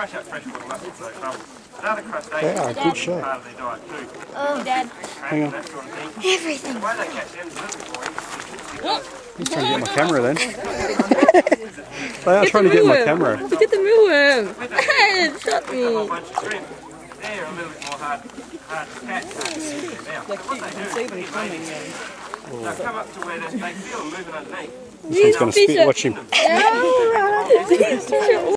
crush up freshwater mussels, no trouble. Another crustacean They are a good show. part of their diet too. Oh, Dad. Hang on. That sort of thing. Everything. The way they catch them is different for He's trying to get my camera then. They are trying to get my camera. Look at the mealworm. It shot a me. whole bunch of shrimp. They're a little bit more hard to catch, hard to see in their mouth. So what they do is they'll come up to where they feel them moving underneath. He's going to spit, watch him. Oh, right.